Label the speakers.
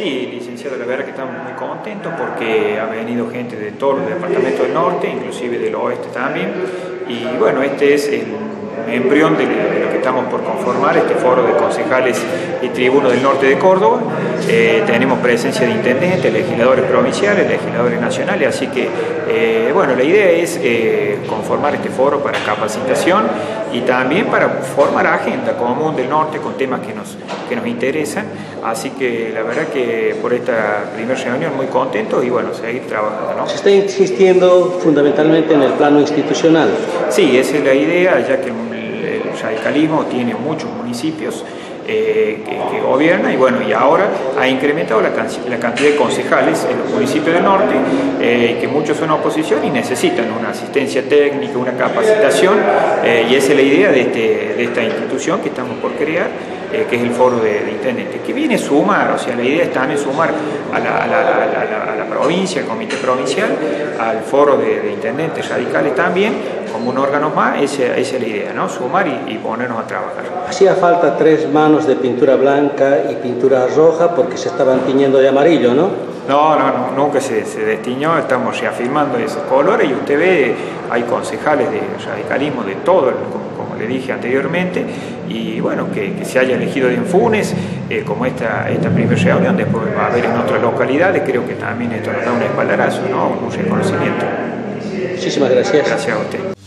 Speaker 1: Sí, licenciado, la verdad que estamos muy contentos porque ha venido gente de todos los departamentos del norte, inclusive del oeste también. Y bueno, este es el embrión de lo que estamos por conformar, este foro de concejales y tribunos del norte de Córdoba. Tenemos presencia de intendentes, legisladores provinciales, legisladores nacionales, así que bueno, la idea es conformar este foro para capacitación y también para formar agenda común del norte con temas que nos interesan. Así que la verdad que por esta primera reunión muy contentos y bueno, seguir trabajando, ¿no?
Speaker 2: ¿Se está insistiendo fundamentalmente en el plano institucional?
Speaker 1: Sí, esa es la idea, ya que el radicalismo tiene muchos municipios que gobierna y bueno, y ahora ha incrementado la cantidad de concejales en los municipios del norte, que muchos son oposición y necesitan una asistencia técnica, una capacitación, y esa es la idea de esta institución que estamos por crear, que es el foro de intendentes, que viene a sumar, o sea, la idea es también sumar a la provincia, al comité provincial, al foro de intendentes radicales también, como un órgano más. Esa es la idea, ¿no? Sumar y ponernos a trabajar.
Speaker 2: Hacía falta 3 manos de pintura blanca y pintura roja porque se estaban tiñendo de amarillo, ¿no?
Speaker 1: No, nunca se destiñó, estamos reafirmando esos colores y usted ve, hay concejales de radicalismo de todo, como le dije anteriormente, y bueno, que se haya elegido en Funes, como esta primera reunión, después va a haber en otras localidades, creo que también esto nos da un espaldarazo, ¿no? Un reconocimiento.
Speaker 2: Muchísimas gracias.
Speaker 1: Gracias a usted.